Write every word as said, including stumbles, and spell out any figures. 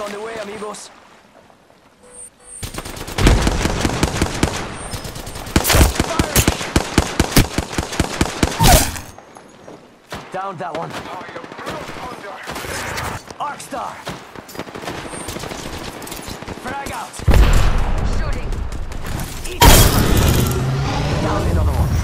on the way, amigos. Down that one. Arc star. Frag out. Shooting. Down another one.